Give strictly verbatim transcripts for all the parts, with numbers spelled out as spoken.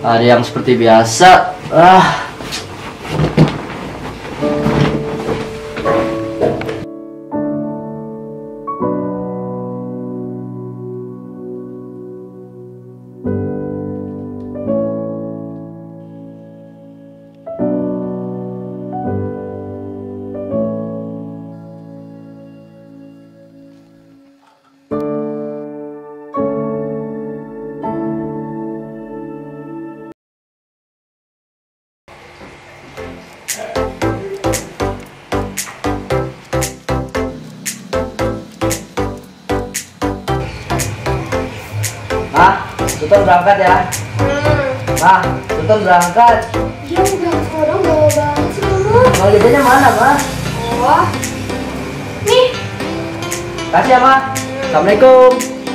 Hari yang seperti biasa. Ah. Ma, Sultan berangkat ya. Ma, Sultan berangkat. Ya udah sekarang bawa banget sih kamu. Mau jajannya mana, Ma? Oh, nih. Kasih ya, Ma. Assalamualaikum.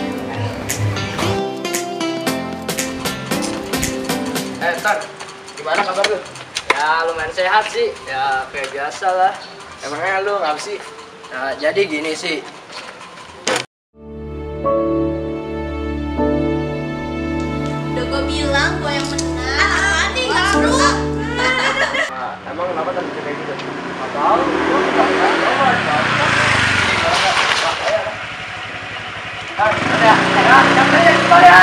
Eh, Tan, gimana kabar lu? Ya lumayan sehat sih, ya kayak biasa lah. Emangnya lu ngapa sih? Nah, jadi gini sih. Udah gue bilang gue yang menang. Apaan nih? Gak seru. Nah, emang kenapa tadi kayak gitu? Nggak tahu, gua nggak tahu. Ah, ya, ya, yang tanya Sultan ya.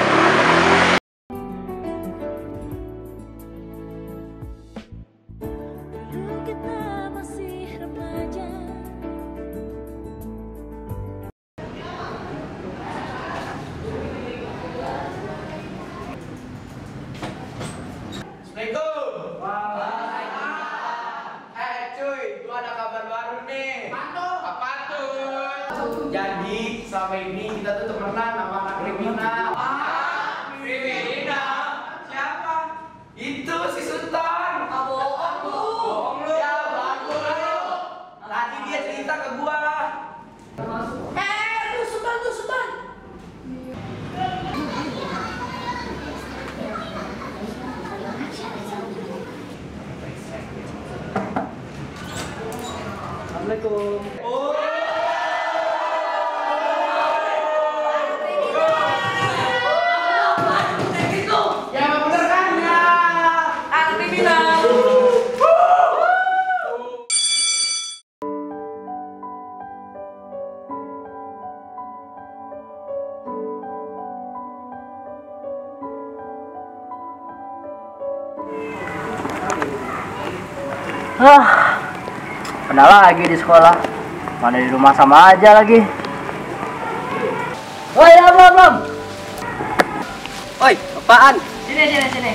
Assalamualaikum. Waalaikumsalam. Eh cuy, gua ada kabar baru nih. Apa tuh? Jadi selama ini kita tuh temenan sama anak kriminal. Ah, kriminal? Siapa? Itu si Sultan. Ah, bohong lu. Bohong lu. Ya, bagus lu. Tadi dia cerita ke gua. Eh, tuh Sultan, tuh Sultan. Assalamualaikum. Oh. Ya bener kan ya. Anak kriminal. Ah, pernah lagi di sekolah. Mana di rumah sama aja lagi. Woi, ya belum belum. Oi, apaan? Sini sini sini.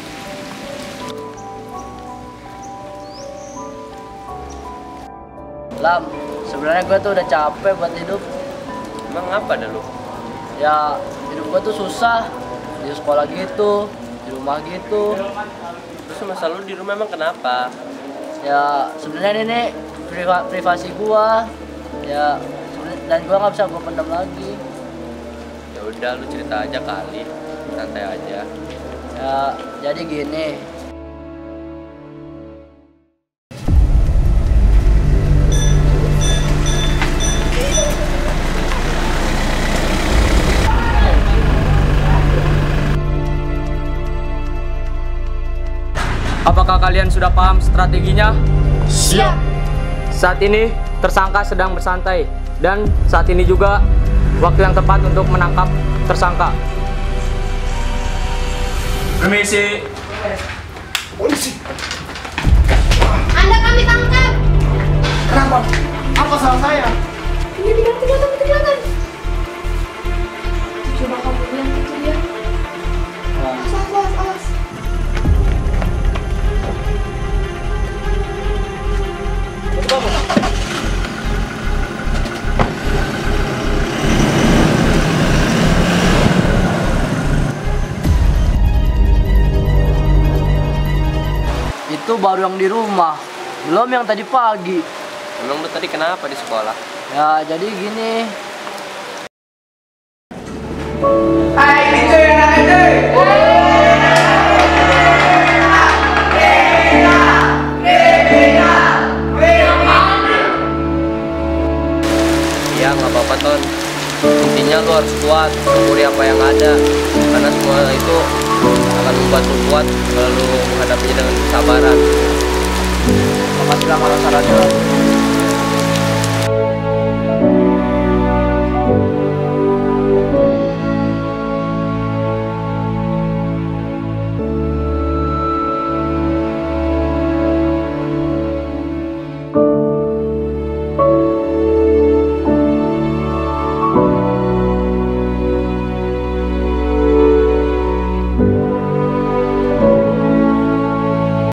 Lam, sebenarnya gue tuh udah capek buat hidup. Emang apa dah lu? Ya, hidup gue tuh susah. Di sekolah gitu, di rumah gitu. Terus masa lu di rumah emang kenapa? Ya, sebenarnya ini priva privasi gua. Ya, sebenarnya- dan gua nggak bisa gua pendam lagi. Ya udah lu cerita aja kali. Santai aja. Ya, jadi gini. Apakah kalian sudah paham strateginya? Siap. Saat ini tersangka sedang bersantai dan saat ini juga waktu yang tepat untuk menangkap tersangka. Permisi. Polisi. Anda kami tangkap. Kenapa? Apa salah saya? Ini tidak kelihatan, kelihatan. Coba kamu bilang gitu ya. Awas, awas, awas. Itu baru yang di rumah, belum yang tadi pagi. Emang lu tadi kenapa di sekolah? Ya, jadi gini. Hai, itu yang ada itu. Iya, nggak apa-apa Ton. Intinya lu harus kuat, syukuri apa yang ada. Karena dimana semua itu akan membuat lu kuat kalau lu menghadapinya dengan kesabaran. Makasih lah kalau sarannya.